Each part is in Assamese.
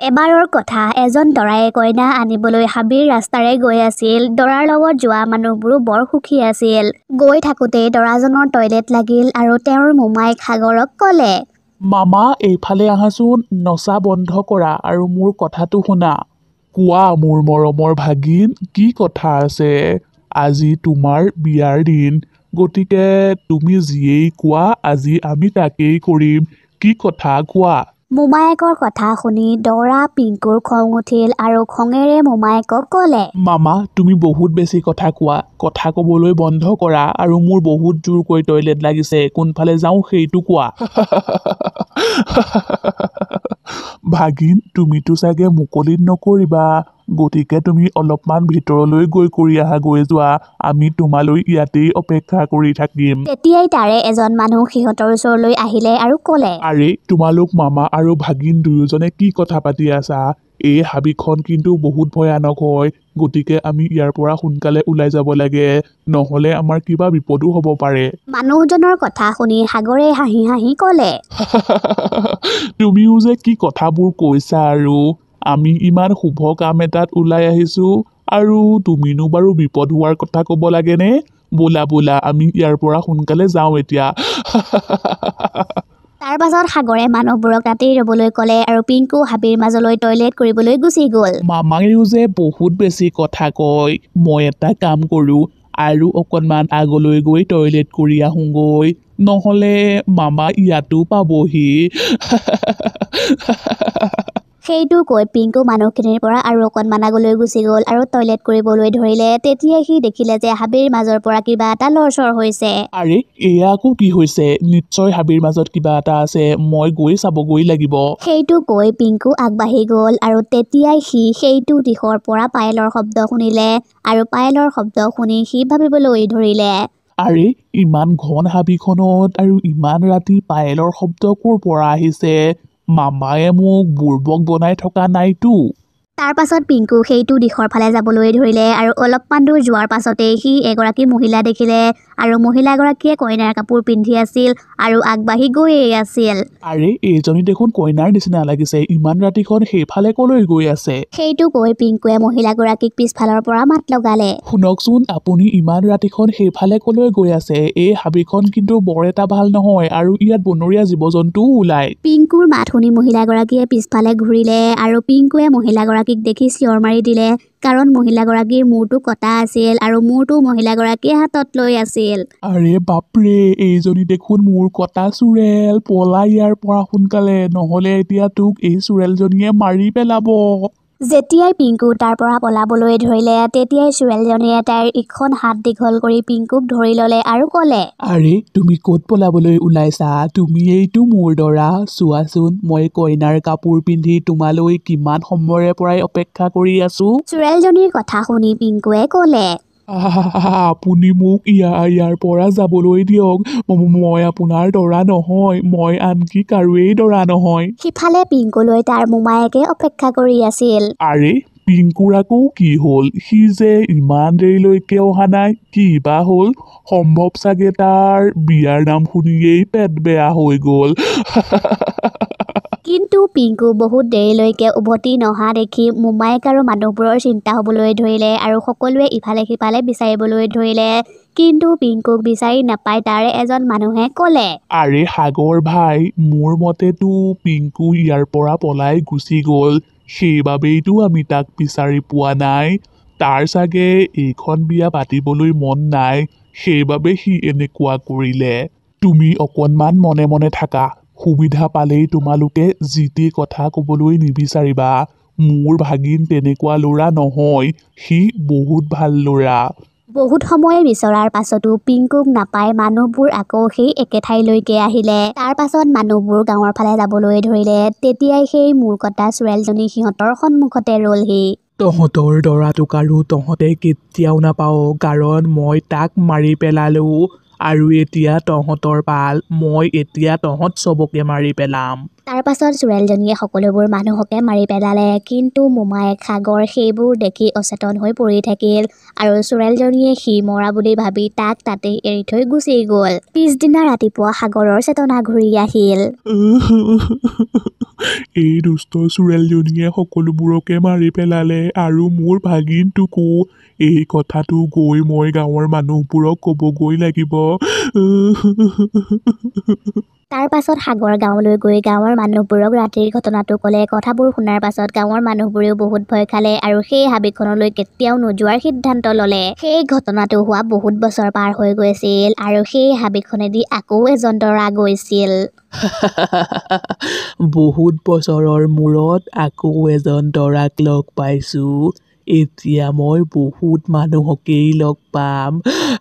এবাৰৰ কথা এজন দৰাই কইনা আনিবলৈ হাবিৰ ৰাস্তাৰে গৈ আছিল। দৰাৰ লগত যোৱা মানুহবোৰো বৰ সুখী আছিল। গৈ থাকোঁতে দৰাজনৰ টয়লেট লাগিল আৰু তেওঁৰ মোমাইক সাগৰক ক'লে, মামা এইফালে আহাচোন, নচা বন্ধ কৰা আৰু মোৰ কথাটো শুনা। কোৱা মোৰ মৰমৰ ভাগিন, কি কথা আছে? আজি তোমাৰ বিয়াৰ দিন, গতিকে তুমি যিয়েই কোৱা আজি আমি তাকেই কৰিম। কি কথা কোৱা? মোমায়েকৰ কথা শুনি দৰা পিংকুৰ খং উঠিল আৰু খঙেৰে মোমায়েকক ক'লে, মামা তুমি বহুত বেছি কথা কোৱা, কথা ক'বলৈ বন্ধ কৰা আৰু মোৰ বহুত জোৰকৈ টয়লেট লাগিছে, কোনফালে যাওঁ সেইটো কোৱা। ভাগিন তুমিতো চাগে মুকলিত নকৰিবা, গতিকে তুমি অলপমান ভিতৰলৈ গৈ কৰি গৈ যোৱা, আমি তোমালৈ ইয়াতেই অপেক্ষা কৰি থাকিম। তেতিয়াই তাৰে এজন মানুহ সিহঁতৰ ওচৰলৈ আহিলে আৰু ক'লে, আৰে তোমালোক মামা আৰু ভাগিন দুয়োজনে কি কথা পাতি আছা? এই হাবিখন কিন্তু বহুত ভয়ানক হয়, গতিকে আমি ইয়াৰ পৰা সোনকালে ওলাই যাব লাগে, নহ'লে আমাৰ কিবা বিপদো হ'ব পাৰে। মানুহজনৰ কথা শুনি সাগৰে হাঁহি হাঁহি ক'লে, তুমিও যে কি কথাবোৰ কৈছা আৰু আমি ইমান শুভ কাম এটাত ওলাই আহিছো আৰু তুমিনো বাৰু বিপদ হোৱাৰ কথা ক'ব লাগেনে? বোলা বোলা আমি ইয়াৰ পৰা সোনকালে যাওঁ এতিয়া। তাৰ পাছত সাগৰে মানুহবোৰক ৰাতি ৰ'বলৈ ক'লে আৰু পিংকু হাবিৰ মাজলৈ টয়লেট কৰিবলৈ গুচি গ'ল। মামায়েও যে বহুত বেছি কথা কয়, মই এটা কাম কৰোঁ আৰু অকণমান আগলৈ গৈ টয়লেট কৰি আহোঁগৈ, নহ'লে মামা ইয়াতো পাবহি। সেইটো কৈ পিংকু মানুহখিনিৰ পৰা আৰু অকণমান আগলৈ গুচি গ'ল আৰু টয়লেট কৰিবলৈ ধৰিলে। তেতিয়াই সি দেখিলে যে হাবিৰ মাজৰ পৰা কিবা এটা লৰচৰ হৈছে। আৰে এয়া আকৌ কি হৈছে? নিশ্চয় হাবিৰ মাজত কিবা এটা আছে, মই গৈ চাবগৈ লাগিব। সেইটো কৈ পিংকু আগবাঢ়ি গ'ল আৰু তেতিয়াই সি সেইটো দিশৰ পৰা পায়েলৰ শব্দ শুনিলে আৰু পায়েলৰ শব্দ শুনি সি ভাবিবলৈ ধৰিলে, আৰে ইমান ঘন হাবিখনত আৰু ইমান ৰাতি পায়েলৰ শব্দ ক'ৰ পৰা আহিছে? মামায়ে মোক বুৰ্বক বনাই থকা নাইতো। তাৰ পাছত পিংকু সেইটো দিশৰ ফালে যাবলৈ ধৰিলে আৰু অলপমান দূৰ যোৱাৰ পাছতেই সি এগৰাকী মহিলা দেখিলে আৰু মহিলাগৰাকীয়ে কইনাৰ কাপোৰ পিন্ধি আছিল আৰু আগবাঢ়ি গৈয়ে আছিল। আৰে এইজনী দেখোন কইনাৰ নিচিনা লাগিছে, ইমান ৰাতিখন সেইফালে কলৈ গৈ আছে? সেইটো কৈ পিংকুৱে মহিলাগৰাকীক পিছফালৰ পৰা মাত লগালে, শুনকচোন, আপুনি ইমান ৰাতিখন সেইফালে কলৈ গৈ আছে? এই হাবিখন কিন্তু বৰ এটা ভাল নহয় আৰু ইয়াত বনৰীয়া জীৱ জন্তুও ওলায়। পিংকুৰ মাত শুনি মহিলাগৰাকীয়ে পিছফালে ঘূৰিলে আৰু পিংকুৱে মহিলাগৰাকীক দেখি চিঞৰ মাৰি দিলে, কাৰণ মহিলাগৰাকীৰ মূৰটো কটা আছিল আৰু মূৰটো মহিলাগৰাকীয়ে হাতত লৈ আছিল। আৰে বাপৰে, এইজনী দেখোন মূৰ কটা চুৰেল, পলা ইয়াৰ পৰা সোনকালে, নহ'লে এতিয়া তোক এই চুৰেলজনীয়ে মাৰি পেলাব। যেতিয়াই পিংকু তাৰ পৰা পলাবলৈ ধৰিলে তেতিয়াই চুৰেলজনীয়ে তাইৰ ইখন হাত দীঘল কৰি পিংকুক ধৰি ল'লে আৰু ক'লে, আৰে তুমি ক'ত পলাবলৈ ওলাইছা? তুমি এইটো মোৰ দৰা, চোৱাচোন মই কইনাৰ কাপোৰ পিন্ধি তোমালৈ কিমান সময়ৰে পৰাই অপেক্ষা কৰি আছো। চুৰেলজনীৰ কথা শুনি পিংকুৱে ক'লে, আপুনি মোক ইয়াৰ পৰা যাবলৈ দিয়ক, মই আপোনাৰ দৰা নহয়, মই আনকি কাৰোৱেই দৰা নহয়। সিফালে পিংকুলৈ তাৰ মোমায়েকে অপেক্ষা কৰি আছিল। আৰে পিংকুৰ আকৌ কি হ'ল? সি যে ইমান দেৰিলৈকে অহা নাই, কি বা হ'ল? সম্ভৱ চাগে তাৰ বিয়াৰ নাম শুনিয়েই পেট বেয়া হৈ গ'ল। কিন্তু পিংকু বহুত দেৰিলৈকে উভতি নহা দেখি মোমায়েক আৰু মানুহবোৰৰ চিন্তা হ'বলৈ ধৰিলে আৰু সকলোৱে ইফালে সিফালে বিচাৰিবলৈ ধৰিলে, কিন্তু পিংকুক বিচাৰি নাপাই তাৰে এজন মানুহে ক'লে, আৰে সাগৰ ভাই, মোৰ মতেতো পিংকু ইয়াৰ পৰা পলাই গুচি গ'ল, সেইবাবেইতো আমি তাক বিচাৰি পোৱা নাই। তাৰ চাগে এইখন বিয়া পাতিবলৈ মন নাই, সেইবাবে সি এনেকুৱা কৰিলে। তুমি অকণমান মনে মনে থাকা, সুবিধা পালেই তোমালোকে যি টি কথা ক'বলৈ নিবিচাৰিবা। মোৰ ভাগিন তেনেকুৱা ল'ৰা নহয়, সি বহুত ভাল ল'ৰা। বহুত সময় বিচৰাৰ পাছতো পিংকুক নাপাই মানুহবোৰ আকৌ সেই একে ঠাইলৈকে আহিলে। তাৰ পাছত মানুহবোৰ গাঁৱৰ ফালে যাবলৈ ধৰিলে। তেতিয়াই সেই মূৰ কটা চুৰেলজনী সিহঁতৰ সন্মুখতে ৰ'লহি। তহঁতৰ দৰাটোক আৰু তহঁতে কেতিয়াও নাপাওঁ, কাৰণ মই তাক মাৰি পেলালো আৰু এতিয়া তহঁতৰ পাল, মই এতিয়া তহঁত চবকে মাৰি পেলাম। তাৰ পাছত চুৰেলজনীয়ে সকলোবোৰ মানুহকে মাৰি পেলালে, কিন্তু মোমায়েক সাগৰ সেইবোৰ দেখি অচেতন হৈ পৰি থাকিল আৰু চুৰেলজনীয়ে সি মৰা বুলি ভাবি তাক তাতেই এৰি থৈ গুচি গ'ল। পিছদিনা ৰাতিপুৱা সাগৰৰ চেতনা ঘূৰি আহিল। এই দুষ্ট চুৰেলজনীয়ে সকলোবোৰকে মাৰি পেলালে আৰু মোৰ ভাগিনটোকো। এই কথাটো গৈ মই গাঁৱৰ মানুহবোৰক ক'বগৈ লাগিব। তাৰ পাছত সাগৰ গাঁৱলৈ গৈ গাঁৱৰ মানুহবোৰক ৰাতিৰ ঘটনাটো ক'লে। কথাবোৰ শুনাৰ পাছত গাঁৱৰ মানুহবোৰেও বহুত ভয় খালে আৰু সেই হাবিখনলৈ কেতিয়াও নোযোৱাৰ সিদ্ধান্ত ল'লে। সেই ঘটনাটো হোৱা বহুত বছৰ পাৰ হৈ গৈছিল আৰু সেই হাবিখনেদি আকৌ এজন দৰা গৈছিল। বহুত বছৰৰ মূৰত আকৌ এজন দৰাক লগ পাইছো। এতিয়া মই বহুত মানুহকেই লগ পাম।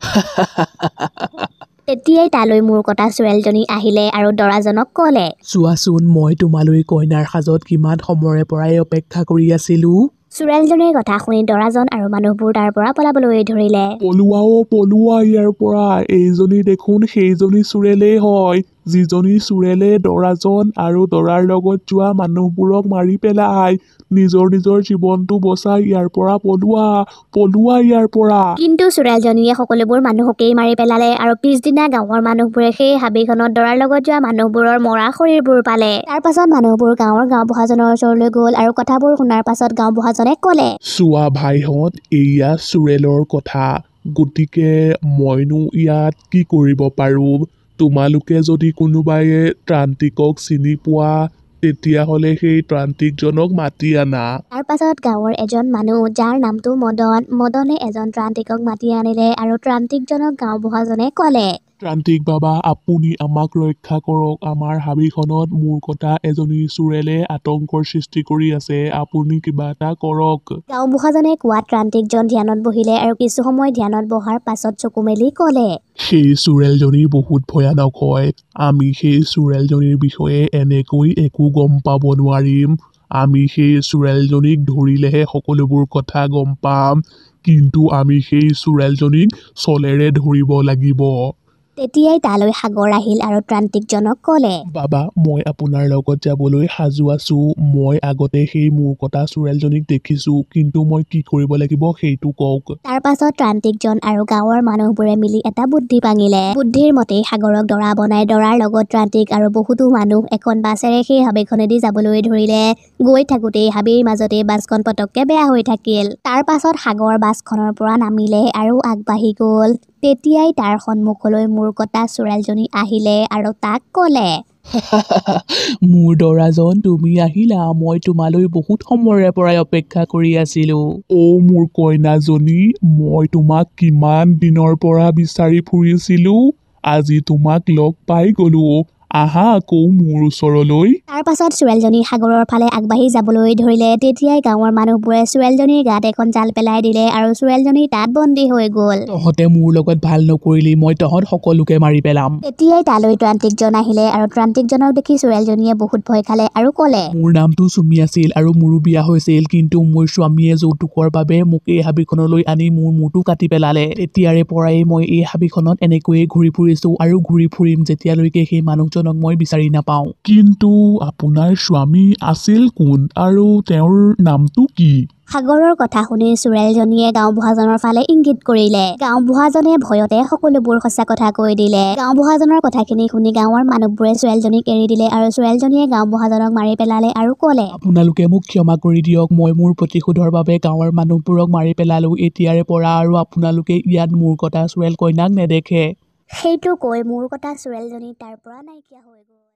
তেতিয়াই তালৈ মূৰ কটা চুৰেলজনী আহিলে আৰু দৰাজনক ক'লে, চোৱাচোন, মই তোমালৈ কইনাৰ সাজত কিমান সময়ৰে পৰাই অপেক্ষা কৰি আছিলো। চুৰেলজনীৰ কথা শুনি দৰাজন আৰু মানুহবোৰ তাৰ পৰা পলাবলৈ ধৰিলে। পলোৱা ইয়াৰ পৰা। এইজনী দেখোন সেইজনী চুৰেলেই হয়, যিজনী চুৰেলে দৰাজন আৰু দৰাৰ লগত যোৱা মানুহবোৰক মাৰি পেলাই নিজৰ জীৱনটো বচাই ইয়াৰ পৰা পলোৱা ইয়াৰ পৰা। কিন্তু চুৰেলজনীয়ে সকলোবোৰ মানুহকেই মাৰি পেলালে আৰু পিছদিনা গাঁৱৰ মানুহবোৰে সেই হাবিখনত দৰাৰ লগত যোৱা মানুহবোৰৰ মৰা শৰীৰবোৰ পালে। তাৰ পাছত মানুহবোৰ গাঁওবুঢ়াজনৰ ওচৰলৈ গ'ল আৰু কথাবোৰ শুনাৰ পাছত গাঁওবুঢ়াজনে ক'লে, চোৱা ভাইহঁত, এয়া চুৰেলৰ কথা, গতিকে মইনো ইয়াত কি কৰিব পাৰোঁ? তোমালোকে যদি কোনোবাই ত্ৰান্তিকক চিনি পোৱা তেতিয়াহ'লে সেই ত্ৰান্তিকজনক মাতি আনা। তাৰ পাছত গাঁৱৰ এজন মানুহ যাৰ নামটো মদনে এজন ত্ৰান্তিকক মাতি আনিলে আৰু ত্ৰান্তিকজনক গাঁওবুঢ়াজনে ক'লে, ত্ৰান্তিক বাবা, আপুনি আমাক ৰক্ষা কৰক। আমাৰ হাবিখনত মূৰ কটা এজনী চুৰেলে আতংকৰ সৃষ্টি কৰি আছে, আপুনি কিবা এটা কৰক। গাঁওবুঢ়াজনে কোৱাত ত্ৰান্তিকজন ধ্যানত বহিলে আৰু কিছু সময় ধ্যানত বহাৰ পাছত চকু মেলি ক'লে, সেই চুৰেলজনী বহুত ভয়ানক হয়। আমি সেই চুৰেলজনীৰ বিষয়ে এনেকৈ একো গম পাব নোৱাৰিম। আমি সেই চুৰেলজনীক ধৰিলেহে সকলোবোৰ কথা গম পাম, কিন্তু আমি সেই চুৰেলজনীক চলেৰে ধৰিব লাগিব। তেতিয়াই তালৈ সাগৰ আহিল আৰু ত্ৰান্তিকজনক ক'লে, বাবা, মই আপোনাৰ লগত যাবলৈ সাজু আছো। মই আগতে সেই মূৰ কটা চুৰেলজনীক দেখিছো, কিন্তু মই কি কৰিব লাগিব সেইটো কওক। তাৰ পাছত ত্ৰান্তিকজন আৰু গাঁৱৰ মানুহবোৰে মিলি এটা বুদ্ধি পাঙিলে। বুদ্ধিৰ মতেই সাগৰক দৰা বনাই দৰাৰ লগত ত্ৰান্তিক আৰু বহুতো মানুহ এখন বাছেৰে সেই হাবিখনেদি যাবলৈ ধৰিলে। গৈ থাকোতেই হাবিৰ মাজতে বাছখন পটককে বেয়া হৈ থাকিল। তাৰ পাছত সাগৰ বাছখনৰ পৰা নামিলে আৰু আগবাঢ়ি গ'ল। তেতিয়াই তাৰ সন্মুখলৈ মূৰ কটা চুৰেলজনী আহিলে আৰু তাক ক'লে, মোৰ দৰাজন, তুমি আহিলা। মই তোমালৈ বহুত সময়ৰে পৰাই অপেক্ষা কৰি আছিলো। মোৰ কইনাজনী, মই তোমাক কিমান দিনৰ পৰা বিচাৰি ফুৰিছিলো। আজি তোমাক লগ পাই গলো। আহা আকৌ মোৰ ওচৰলৈ। তাৰ পাছত চুৰেলজনী সাগৰৰ ফালে আগবাঢ়ি যাবলৈ ধৰিলে। তেতিয়াই গাঁৱৰ মানুহবোৰে চুৰেলজনীৰ গাত এখন জাল পেলাই দিলে আৰু চুৰেলজনী তাত বন্দী হৈ গ'ল। তহঁতে মোৰ লগত ভাল নকৰিলি, মই তহঁত সকলোকে মাৰি পেলাম। তেতিয়াই তালৈ ত্ৰান্তিকজন আহিলে আৰু ত্ৰান্তিকজনক দেখি চুৰেলজনীয়ে বহুত ভয় খালে আৰু ক'লে, মোৰ নামটো চুমি আছিল আৰু মোৰো বিয়া হৈছিল, কিন্তু মোৰ স্বামীয়ে যৌতুকৰ বাবে মোক এই হাবিখনলৈ আনি মোৰ মূৰটো কাটি পেলালে। তেতিয়াৰে পৰাই মই এই হাবিখনত এনেকৈয়ে ঘূৰি ফুৰিছো আৰু ঘূৰি ফুৰিম যেতিয়ালৈকে সেই মানুহজনক মই বিচাৰি নাপাওঁ। কিন্তু আপোনাৰ স্বামী আছিল কোন আৰু তেওঁৰ নামটো কি? সাগৰৰ কথা শুনি চুৰেলজনীয়ে গাঁওবুঢ়াজনৰ ফালে ইংগিত কৰিলে। গাঁওবুঢ়াজনে ভয়তে সকলোবোৰ সঁচা কথা কৈ দিলে। গাঁওবুঢ়াজনৰ কথাখিনি শুনি গাঁৱৰ মানুহবোৰে চুৰেলজনীক এৰি দিলে আৰু চুৰেলজনীয়ে গাঁওবুঢ়াজনক মাৰি পেলালে আৰু ক'লে, আপোনালোকে মোক ক্ষমা কৰি দিয়ক। মই মোৰ প্ৰতিশোধৰ বাবে গাঁৱৰ মানুহবোৰক মাৰি পেলালো। এতিয়াৰে পৰা আৰু আপোনালোকে ইয়াত মূৰ কটা চুৰেল কইনাক নেদেখে। সেইটো কৈ মূৰ কটা চুৰেলজনী তাৰ পৰা নাইকিয়া হৈ গ'ল।